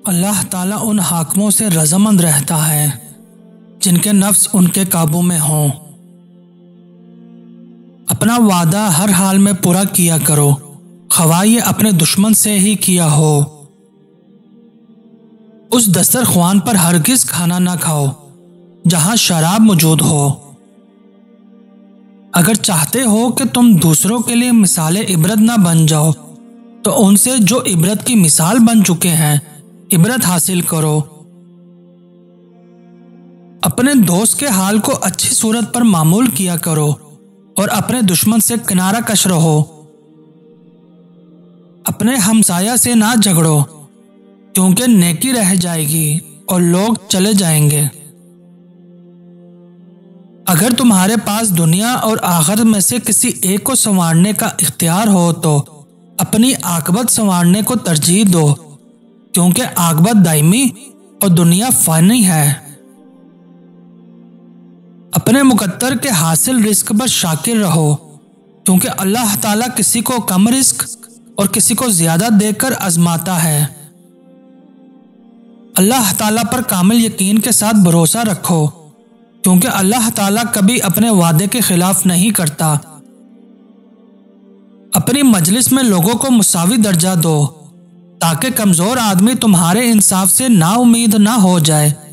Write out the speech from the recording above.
अल्लाह ताला उन हाकिमों से रज़ामंद रहता है जिनके नफ्स उनके काबू में हों। अपना वादा हर हाल में पूरा किया करो, ख्वाह ये अपने दुश्मन से ही किया हो। उस दस्तरख्वान पर हरगिज खाना ना खाओ जहां शराब मौजूद हो। अगर चाहते हो कि तुम दूसरों के लिए मिसाल इबरत ना बन जाओ तो उनसे जो इबरत की मिसाल बन चुके हैं इबरत हासिल करो। अपने दोस्त के हाल को अच्छी सूरत पर मामूल किया करो और अपने दुश्मन से किनारा कश रहो। अपने हमसाया से ना झगड़ो क्योंकि नेकी रह जाएगी और लोग चले जाएंगे। अगर तुम्हारे पास दुनिया और आखिरत में से किसी एक को संवारने का इख्तियार हो तो अपनी आकबत संवारने को तरजीह दो, क्योंकि आकबत दायमी और दुनिया फानी है। अपने मुकद्दर के हासिल रिस्क पर शाकिर रहो, क्योंकि अल्लाह ताला किसी को कम रिस्क और किसी को ज्यादा देकर आजमाता है। अल्लाह ताला पर कामिल यकीन के साथ भरोसा रखो, क्योंकि अल्लाह ताला कभी अपने वादे के खिलाफ नहीं करता। अपनी मजलिस में लोगों को मुसावी दर्जा दो ताकि कमजोर आदमी तुम्हारे इंसाफ से नाउम्मीद ना हो जाए।